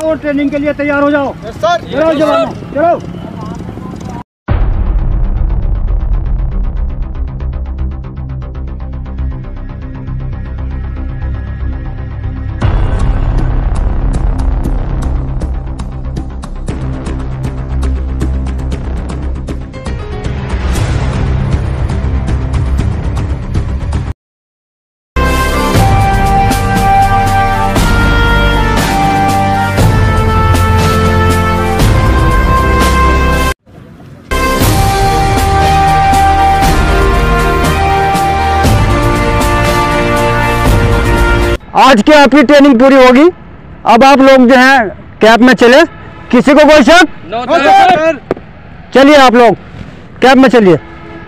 और ट्रेनिंग के लिए तैयार हो जाओ। चलो जवान, चलो। आज की आपकी ट्रेनिंग पूरी होगी। अब आप लोग जो हैं कैंप में चले। किसी को कोई शक? No sir. चलिए आप लोग कैंप में चलिए।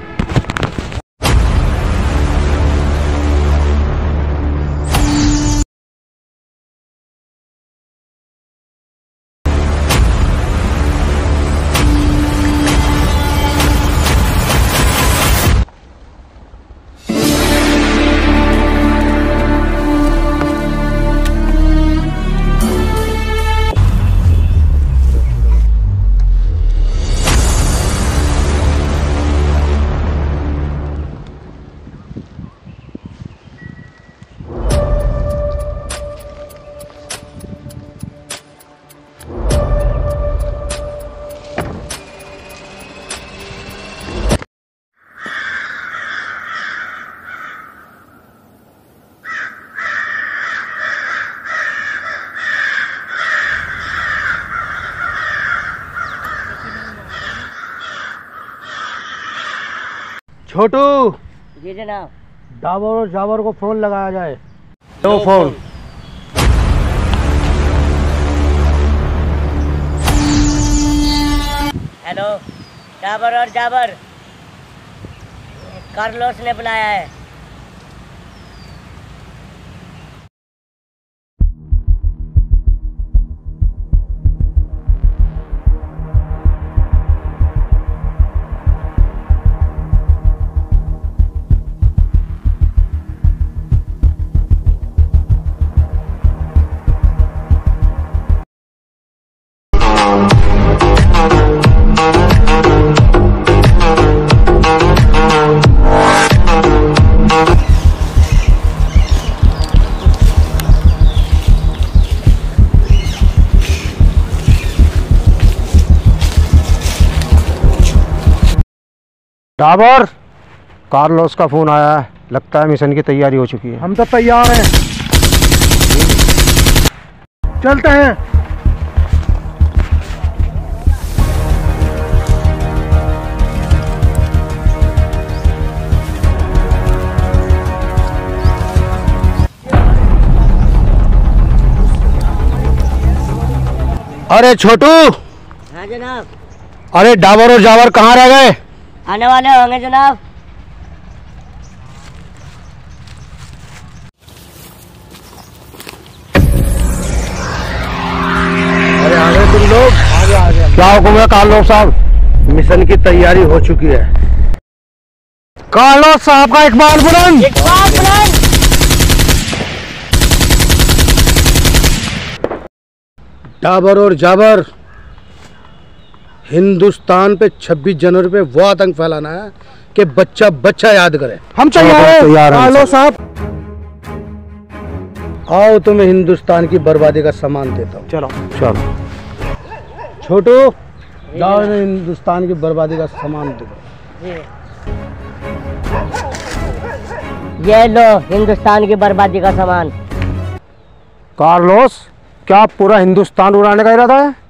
छोटू जी जनाब। डाबर और जाबर को फोन लगाया जाए। दो फोन। हेलो डाबर और जाबर, कार्लोस ने बुलाया है। डाबर, कार्लोस का फोन आया है। लगता है मिशन की तैयारी हो चुकी है। हम तो तैयार हैं। चलते हैं। अरे छोटू। हाँ जनाब। अरे डाबर और जावर कहाँ रह गए? आने वाले होंगे जनाब। अरे आ गए तुम लोग। आगे। क्या हुक्म है कार्लोस साहब? मिशन की तैयारी हो चुकी है। कार्लोस साहब का इकबाल बुलंद। इकबाल बुलंद। डाबर और जाबर, हिंदुस्तान पे 26 जनवरी पे वो आतंक फैलाना है कि बच्चा बच्चा याद करे। हम तैयार हैं। हेलो साहब। आओ तुम्हें हिंदुस्तान की बर्बादी का सामान देता हूँ। चलो चलो। छोटू जाओ, हिंदुस्तान की बर्बादी का सामान दो। ये लो हिंदुस्तान की बर्बादी का सामान। कार्लोस, क्या पूरा हिंदुस्तान उड़ाने का इरादा है?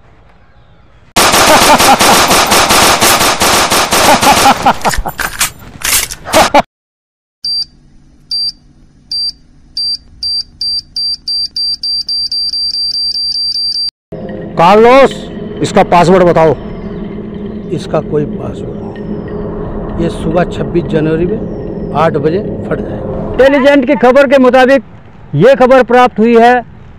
कार्लोस, इसका पासवर्ड बताओ। इसका कोई पासवर्ड नहीं। ये सुबह 26 जनवरी में 8 बजे फट जाएगा। इंटेलिजेंट की खबर के मुताबिक ये खबर प्राप्त हुई है,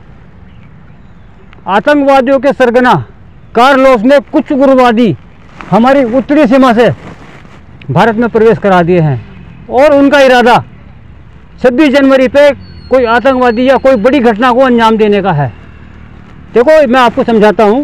आतंकवादियों के सरगना कार्लोस ने कुछ उग्रवादी हमारी उत्तरी सीमा से भारत में प्रवेश करा दिए हैं और उनका इरादा 26 जनवरी पे कोई आतंकवादी या कोई बड़ी घटना को अंजाम देने का है। देखो मैं आपको समझाता हूँ।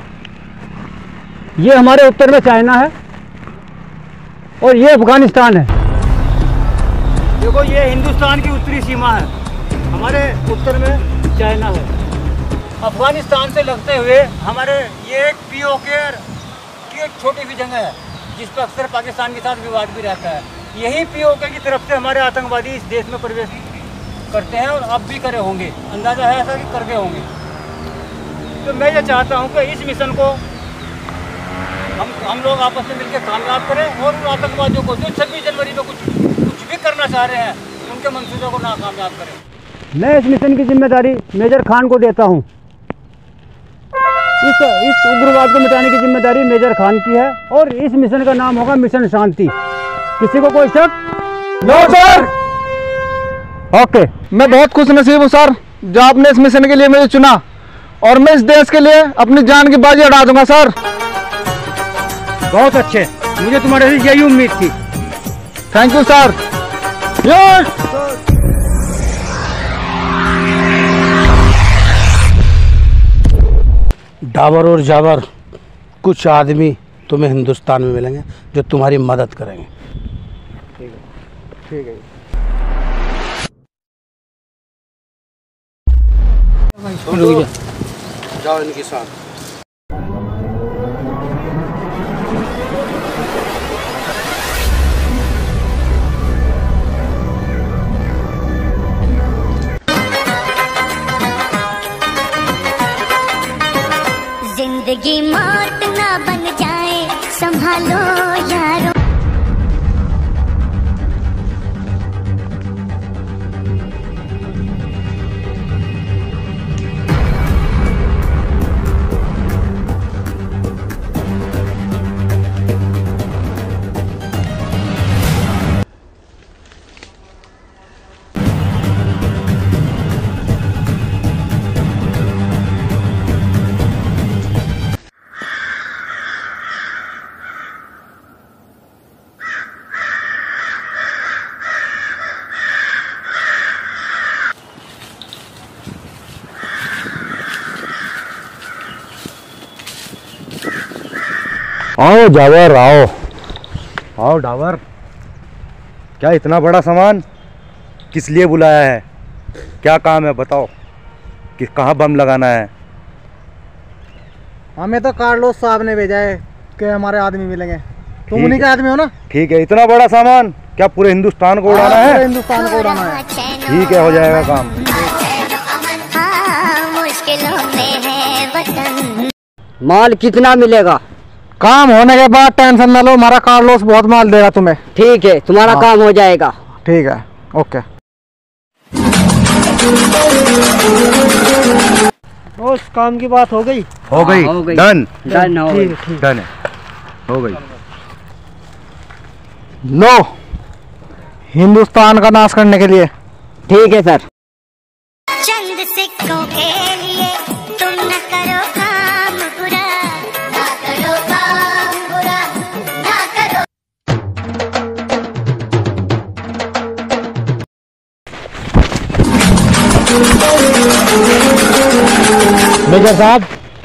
ये हमारे उत्तर में चाइना है और ये अफगानिस्तान है। देखो ये हिंदुस्तान की उत्तरी सीमा है, हमारे उत्तर में चाइना है। अफगानिस्तान से लगते हुए हमारे ये एक पीओके की एक छोटी सी जगह है जिस पर अक्सर पाकिस्तान के साथ विवाद भी रहता है। यही पीओके की तरफ से हमारे आतंकवादी इस देश में प्रवेश करते हैं और अब भी करे होंगे, अंदाज़ा है ऐसा कि कर गए होंगे। तो मैं ये चाहता हूँ कि इस मिशन को हम लोग आपस में मिलकर कामयाब करें और उन आतंकवादियों को जो 26 जनवरी में कुछ भी करना चाह रहे हैं उनके मंसूबे को नाकामयाब करें। मैं इस मिशन की जिम्मेदारी मेजर खान को देता हूँ। इस उग्रवाद को मिटाने की जिम्मेदारी मेजर खान की है और इस मिशन का नाम होगा मिशन शांति। किसी को कोई शक? No sir. ओके। मैं बहुत खुश नसीब हूँ सर जो आपने इस मिशन के लिए मुझे चुना और मैं इस देश के लिए अपनी जान की बाजी उड़ा दूंगा सर। बहुत अच्छे, मुझे तुम्हारे से यही उम्मीद थी। Thank you sir. यस। डाबर और जाबर कुछ आदमी तुम्हें हिंदुस्तान में मिलेंगे जो तुम्हारी मदद करेंगे। ठीक है। जाओ इनके साथ। जिंदगी मौत ना बन जाए, संभालो यारो। आओ जावर, आओ डावर। क्या इतना बड़ा सामान किस लिए बुलाया है? क्या काम है बताओ कि कहाँ बम लगाना है? हमें तो कार्लोस साहब ने भेजा है कि हमारे आदमी मिलेंगे। तुम उन्हीं के आदमी हो ना? ठीक है। इतना बड़ा सामान क्या पूरे हिंदुस्तान को उड़ाना है? पूरे हिंदुस्तान को उड़ाना है। ठीक है, हो जाएगा काम। मुश्किलों में है वतन। माल कितना मिलेगा? काम होने के बाद टेंशन ना लो, हमारा कार्लोस बहुत माल देगा तुम्हें। ठीक है, तुम्हारा काम हो जाएगा। ठीक है, ओके। उस काम की बात हो गई? हो गई। डन डन हो गई। डन है, हो गई। लो, हिंदुस्तान का नाश करने के लिए। ठीक है सर। चंद सिक्कों के लिए तुम न करो काम बुरा, ना करो काम बुरा, ना करो। मेजर साहब,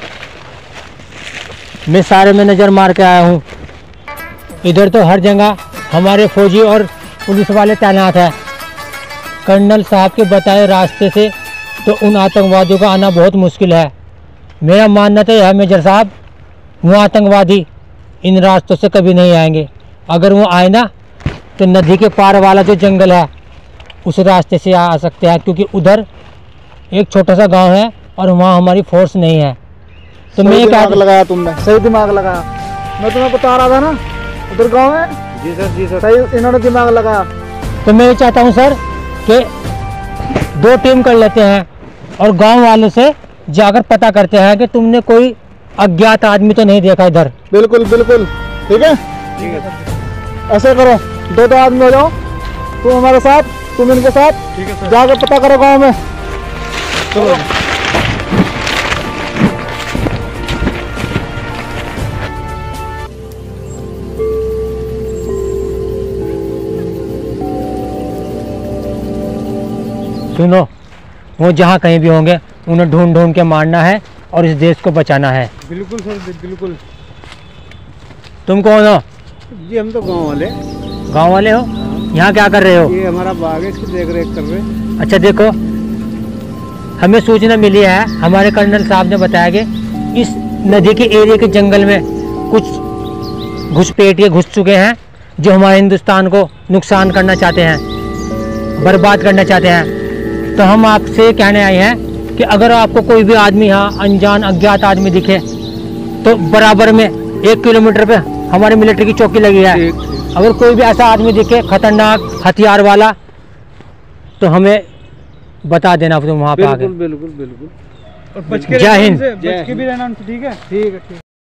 मैं सारे में नज़र मार के आया हूँ। इधर तो हर जगह हमारे फौजी और पुलिस वाले तैनात हैं। कर्नल साहब के बताए रास्ते से तो उन आतंकवादियों का आना बहुत मुश्किल है। मेरा मानना तो यह है मेजर साहब, वो आतंकवादी इन रास्तों से कभी नहीं आएंगे। अगर वो आए ना तो नदी के पार वाला जो जंगल है उस रास्ते से आ सकते हैं, क्योंकि उधर एक छोटा सा गांव है और वहाँ हमारी फोर्स नहीं है। तो मैं दिमाग लगाया तुमने, सही दिमाग लगाया। मैं तुम्हें बता रहा था ना उधर गाँव है। जी सर, जी सर। सही इन्होंने दिमाग लगाया। तो मैं ये चाहता हूँ सर कि 2 टीम कर लेते हैं और गांव वालों से जाकर पता करते हैं कि तुमने कोई अज्ञात आदमी तो नहीं देखा इधर। बिल्कुल बिल्कुल, ठीक है। ठीक है। ऐसे करो, 2 आदमी हो जाओ, तुम हमारे साथ, तुम इनके साथ। ठीक है सर। जाकर पता करो गाँव में। चलो। सुनो, वो जहाँ कहीं भी होंगे उन्हें ढूंढ ढूंढ के मारना है और इस देश को बचाना है। बिल्कुल सर, बिल्कुल। तुम कौन हो? जी हम तो गांव वाले। गांव वाले हो? यहाँ क्या कर रहे हो? ये हमारा बाग है, इसकी देख रेख कर रहे हैं। अच्छा देखो, हमें सूचना मिली है, हमारे कर्नल साहब ने बताया कि इस नदी के एरिया के जंगल में कुछ घुसपैठिए घुस चुके हैं जो हमारे हिंदुस्तान को नुकसान करना चाहते हैं, बर्बाद करना चाहते हैं। तो हम आपसे कहने आए हैं कि अगर आपको कोई भी आदमी यहाँ अनजान अज्ञात आदमी दिखे तो बराबर में 1 किलोमीटर पे हमारी मिलिट्री की चौकी लगी है। अगर कोई भी ऐसा आदमी दिखे खतरनाक हथियार वाला तो हमें बता देना, तुम वहाँ पे आके। बिल्कुल बिल्कुल। और बच जय हिंद। बच के भी रहना उनसे, ठीक है? ठीक है, ठीक।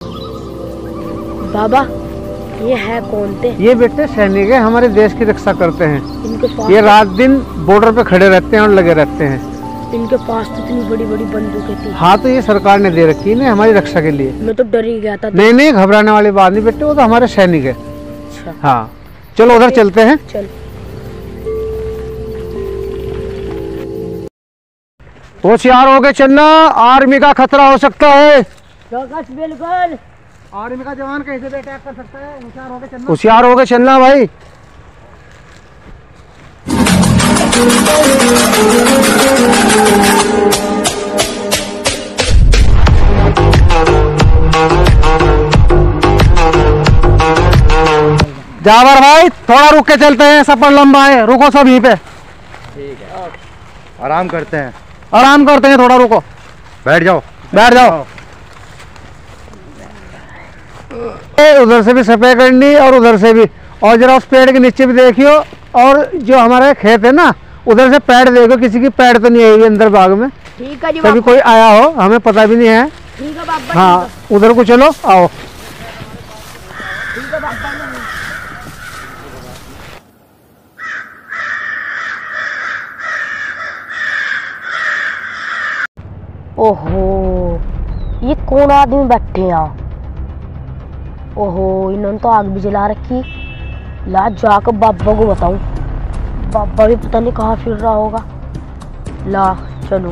बाबा ये है कौन थे? ये बेटे सैनिक है, हमारे देश की रक्षा करते हैं। इनके पास ये रात दिन बॉर्डर पे खड़े रहते हैं और लगे रहते हैं। इनके पास तो इतनी बड़ी बड़ी बंदूकें थी। हाँ तो ये सरकार ने दे रखी है ना हमारी रक्षा के लिए। मैं तो डर ही गया था। नहीं नहीं, घबराने वाली बात नहीं बेटे, वो तो हमारे सैनिक है। अच्छा हाँ चलो उधर चलते हैं। चल। होशियार हो के चलना, आर्मी का खतरा हो सकता है। बिल्कुल। आर्मी का जवान कैसे भी अटैक कर सकता है, होशियार हो के चलना। होशियार हो के चलना भाई। जावर भाई थोड़ा रुक के चलते हैं, सफर लंबा है, रुको सब यहीं पे। ठीक है, आराम करते हैं। आराम करते हैं, थोड़ा रुको। बैठ जाओ, बैठ जाओ। उधर से भी सफाई करनी और उधर से भी, और जरा उस पेड़ के नीचे भी देखियो, और जो हमारे खेत है ना उधर से पेड़ देखो, किसी की पेड़ तो नहीं आई हुई अंदर बाग में। ठीक है जी कभी कोई आया हो, हमें पता भी नहीं है। ठीक है बाबा। हाँ उधर को चलो, आओ। ओहो ये कौन आदमी बैठे हैं यहाँ? ओहो इन्होंने तो आग भी जला रखी। ला जाकर बाबा को बताऊं, बाबा भी पता नहीं कहाँ फिर रहा होगा। ला चलो।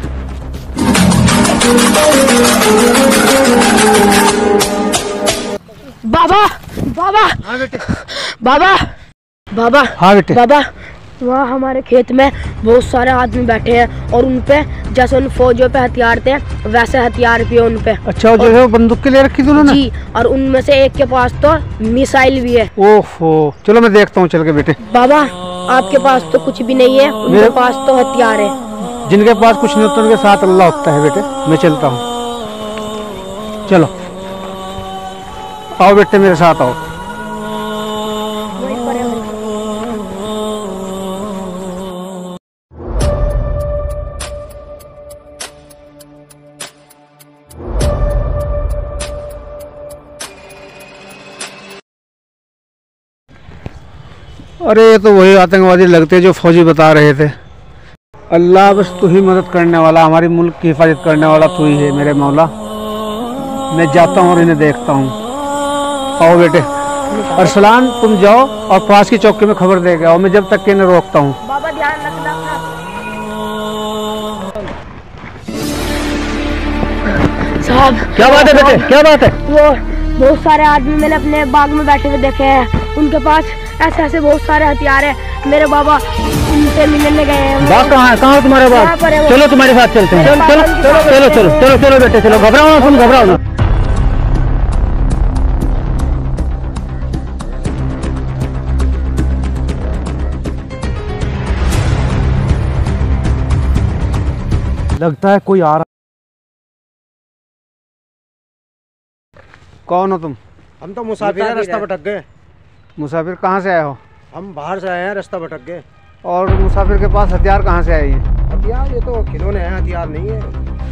बाबा बाबा हाँ बेटे। बाबा बाबा हाँ बेटे। बाबा वहाँ हमारे खेत में बहुत सारे आदमी बैठे हैं और उन पे जैसे उन फौजियों पे हथियार थे वैसे हथियार भी है उन पे। अच्छा जो है वो बंदूक के लिए रखी थी उन्होंने? जी, और उनमें से एक के पास तो मिसाइल भी है। ओहो चलो मैं देखता हूँ चल के बेटे। बाबा आपके पास तो कुछ भी नहीं है, उनके पास तो हथियार है। जिनके पास कुछ नहीं होता उनके साथ अल्लाह होता है बेटे। मैं चलता हूँ, चलो आओ बेटे मेरे साथ आओ। अरे ये तो वही आतंकवादी लगते जो फौजी बता रहे थे। अल्लाह बस तू ही मदद करने वाला, हमारी मुल्क की हिफाजत करने वाला तू ही है मेरे मौला। मैं जाता हूँ और इन्हें देखता हूँ। आओ बेटे। अरसलान तुम जाओ और पास की चौकी में खबर दे गया, और मैं जब तक के इन्हें रोकता हूँ। बाबा ध्यान रखना। साहब क्या बात है बेटे, क्या बात है? वो बहुत सारे आदमी मैंने अपने बाग में बैठे हुए देखे हैं, उनके पास ऐसे ऐसे बहुत सारे हथियार है। मेरे बाबा उनसे मिलने गए हैं। बाग कहाँ है? कहाँ है तुम्हारे यहाँ बाग? पर है वो। चलो तुम्हारे साथ चलते हैं। चलो चलो चलो चलो चलो चलो चलो बेटे चलो, घबराओ ना, तुम घबराओ ना। लगता है कोई आ रहा। कौन हो तुम? हम तो मुसाफिर हैं, रास्ता भटक गए। मुसाफिर कहाँ से आए हो? हम बाहर से आए हैं, रास्ता भटक गए। और मुसाफिर के पास हथियार कहाँ से आए हैं? हथियार ये तो खिलौने हैं, हथियार नहीं है।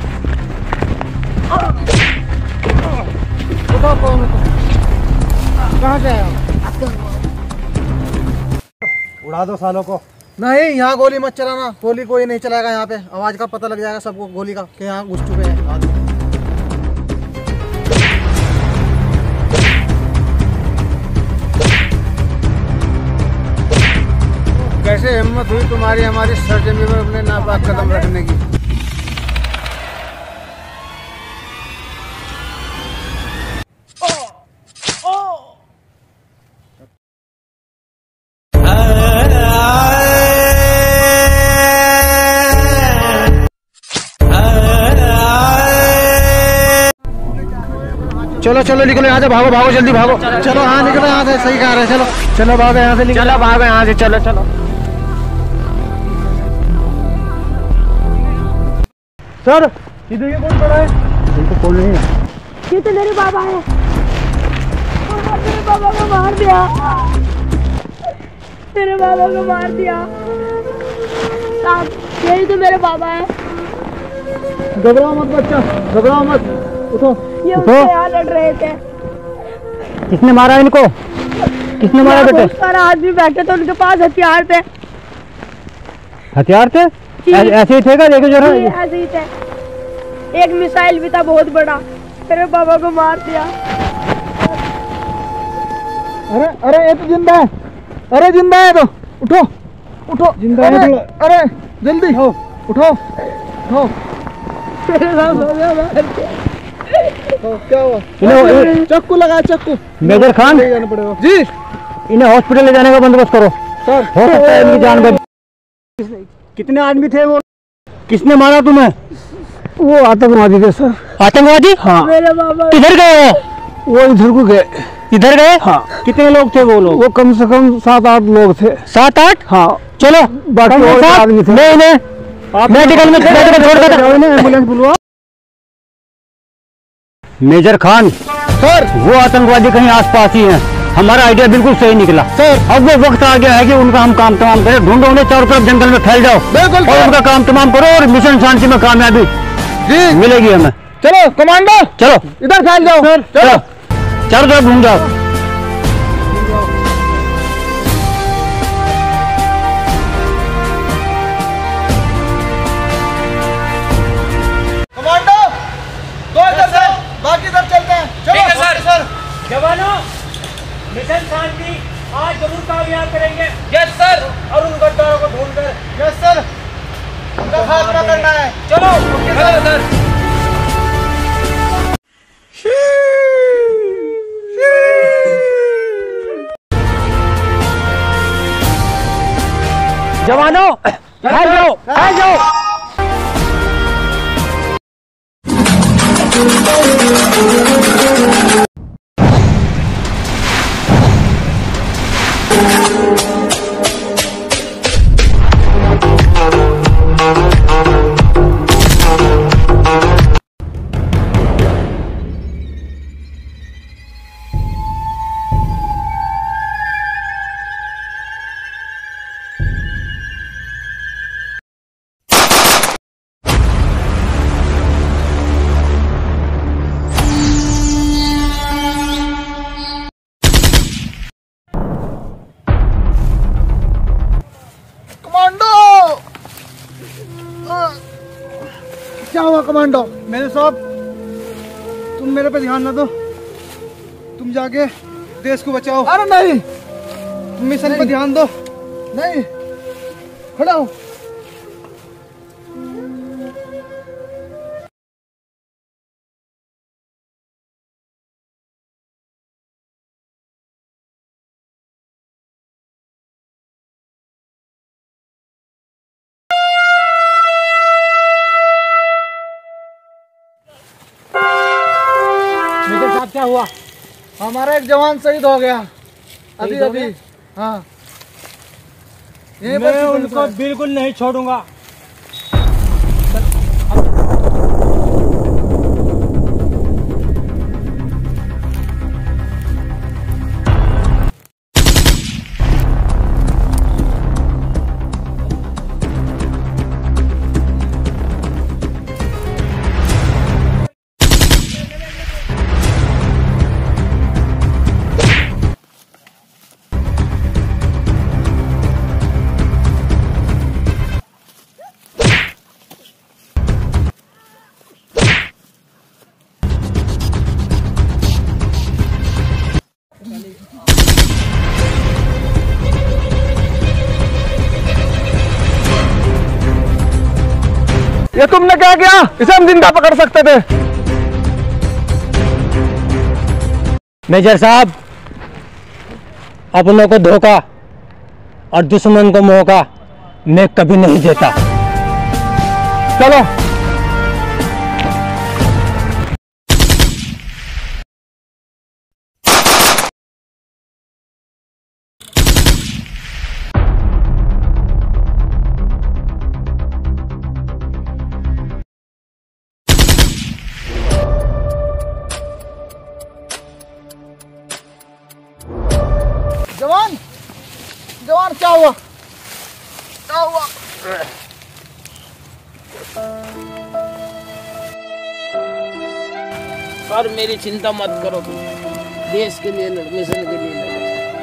बताओ कौन हो तुम? कहाँ से आए हो? उड़ा दो सालों को। नहीं यहाँ गोली मत चलाना, गोली कोई नहीं चलाएगा यहाँ पे। आवाज का पता लग जाएगा सबको गोली का कि यहाँ घुस चुके हैं आदमी। कैसे हिम्मत हुई तुम्हारी हमारी सरजमी पर अपने नापाक कदम रखने की? चलो निकलो यहाँ से, भागो भागो जल्दी भागो। चलो हाँ निकलो यहाँ से, सही कह रहे हैं, चलो चलो भागो यहाँ से, चलो भागो यहाँ से, चलो चलो। सर इधर ये कौन खड़ा है? इनको कौन नहीं है? ये तो मेरे बाबा है। मेरे बाबा को मार दिया, मेरे बाबा को मार दिया साहब, यही तो मेरे बाबा है। घबराओ मत बच्चा, घबराओ मत, उठो। ये उससे यहाँ लड़ रहे थे। किसने मारा इनको? किसने मारा बेटे? बहुत सारा आदमी बैठे थे, उनके पास हथियार थे। हथियार थे? ऐसे ही थे क्या? देखो जरा। ऐसे ही थे, एक मिसाइल भी था बहुत बड़ा, मेरे बाबा को मार दिया। अरे अरे ये तो जिंदा है, अरे जिंदा है, तो उठो उठो, जिंदा है तो। अरे जल्दी उठो उठो। क्या हुआ? चक्कू लगा, चक्कू। मेजर खान जाना पड़ेगा जी, इन्हें हॉस्पिटल ले जाने का बंदोबस्त करो सर। हो सकता है इनकी जान बच। कितने आदमी थे वो? किसने मारा तुम्हें? वो आतंकवादी थे सर। आतंकवादी? हाँ। मेरे बाबा किधर गए? वो इधर को गए। इधर गए? हाँ। कितने लोग थे वो लोग? वो कम से कम 7-8 लोग थे। 7-8? हाँ। चलो बाकी और आदमी थे। नहीं मेडिकल में छोड़ कर एम्बुलेंस बुलवाओ। मेजर खान सर, वो आतंकवादी कहीं आसपास ही हैं। हमारा आइडिया बिल्कुल सही निकला सर। अब वो वक्त आ गया है कि उनका हम काम तमाम करें। ढूंढो उन्हें, चारों तरफ जंगल में फैल जाओ और उनका काम तमाम करो, और मिशन शांति में कामयाबी जी मिलेगी हमें। चलो कमांडो, चलो इधर फैल जाओ सर। चलो चारों तरफ घूम जाओ। कमांडो दो इधर से, बाकी इधर चलते हैं। चलो सर। जवानों, मिशन शांति आज जरूर कामयाब करेंगे। Yes sir. और उन गद्दारों को ढूंढकर यस सर, उनका खात्मा करना है। चलो सर। जवानों फैल जाओ, फैल जाओ। क्या हुआ कमांडो? मेरे साहब तुम मेरे पे ध्यान न दो, तुम जाके देश को बचाओ। अरे नहीं, तुम मिशन पे ध्यान दो। नहीं, खड़ा हो। मेजर साहब क्या हुआ? हमारा एक जवान शहीद हो गया अभी अभी। हाँ, मैं उनको बिल्कुल नहीं छोड़ूंगा। ये तुमने क्या किया? इसे हम जिंदा पकड़ सकते थे। मेजर साहब, अपनों को धोखा और दुश्मन को मौका मैं कभी नहीं देता। चलो। क्या हुआ? क्या हुआ? सर मेरी चिंता मत करो तुम, देश के लिए लड़, मिशन के लिए लड़ो।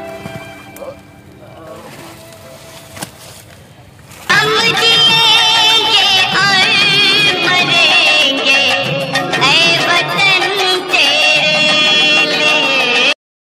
हम जिएंगे और मरेंगे ऐ वतन तेरे लिए।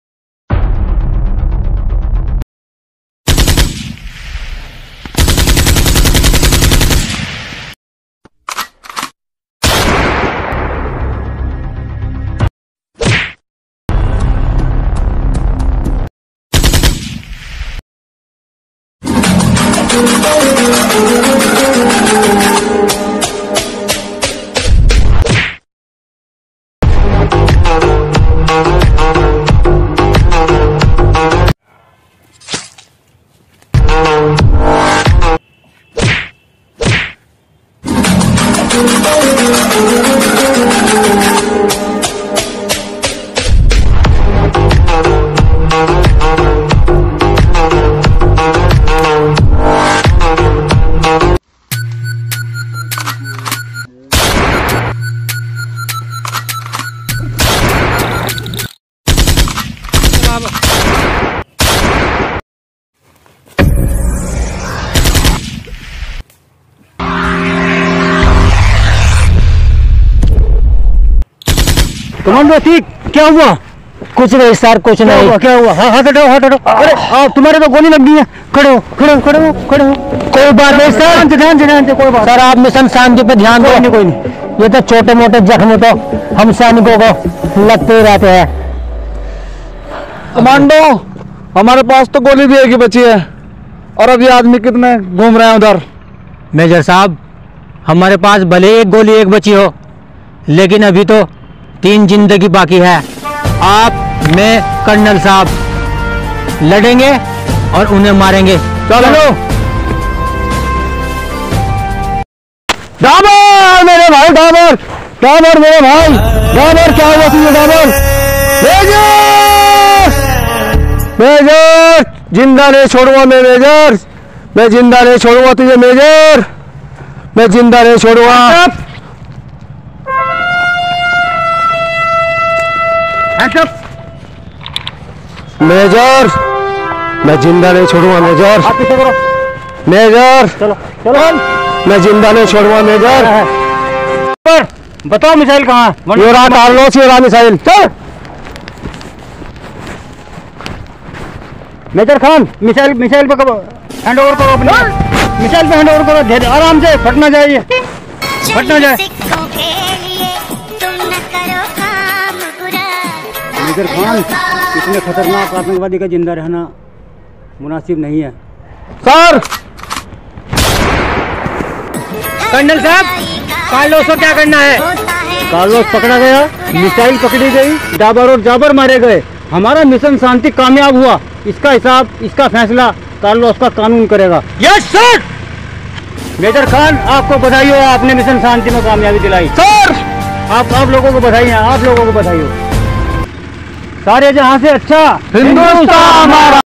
कमांडो ठीक, क्या हुआ? कुछ नहीं सर, कुछ नहीं। क्या हुआ? हाँ, हाथ हटाओ, हाथ हटाओ। अरे आप, तुम्हारे तो गोली लग गई है। खड़े हो, खड़े हो, खड़े हो, खड़े हो। कोई बात नहीं सर, ध्यान से कोई बात। सर आप मिशन शांति पे ध्यान दो। कोई नहीं, ये तो छोटे मोटे जख्म तो हम सैनिकों को लगते ही रहते हैं। कमांडो, हमारे पास तो गोली भी एक ही बची है और अभी आदमी कितने घूम रहे हैं उधर। मेजर साहब, हमारे पास भले एक गोली एक बची हो, लेकिन अभी तो 3 जिंदगी बाकी है। आप, मैं, कर्नल साहब लड़ेंगे और उन्हें मारेंगे। चलो। डाबर मेरे भाई, डाबर, डाबर मेरे भाई, डाबर क्या हुआ तुझे? डाबर मेजर, मेजर जिंदा नहीं छोड़ूंगा मैं मेजर, मैं जिंदा नहीं छोड़ूंगा तुझे मेजर, मैं जिंदा नहीं छोड़ूंगा। मेजर, मैं जिंदा नहीं छोड़ूंगा मेजर, मेजर चलो चलो, मैं जिंदा नहीं छोड़ूंगा मेजर। बताओ मिसाइल कहाँ है? ये रहा कार्लोस, ये रहा मिसाइल। चल मेजर खान, मिसाइल पे हैंड ओवर करो अपने, मिसाइल पे हैंड ओवर करो, धीरे आराम से, फटना चाहिए, फटना जाए। मेजर खान, इतने खतरनाक आतंकवादी का जिंदा रहना मुनासिब नहीं है। सर, कर्नल साहब, कार्लोस को क्या करना है? कार्लोस पकड़ा गया, मिसाइल पकड़ी गई, डाबर और जाबर मारे गए, हमारा मिशन शांति कामयाब हुआ। इसका हिसाब, इसका फैसला कार्लोस का कानून करेगा। Yes sir. मेजर खान, आपको बधाई हो, आपने मिशन शांति में कामयाबी दिलाई। सर आप लोगों को बधाई है, आप लोगों को बधाई हो। सारे जहां से अच्छा हिंदुस्तान हमारा।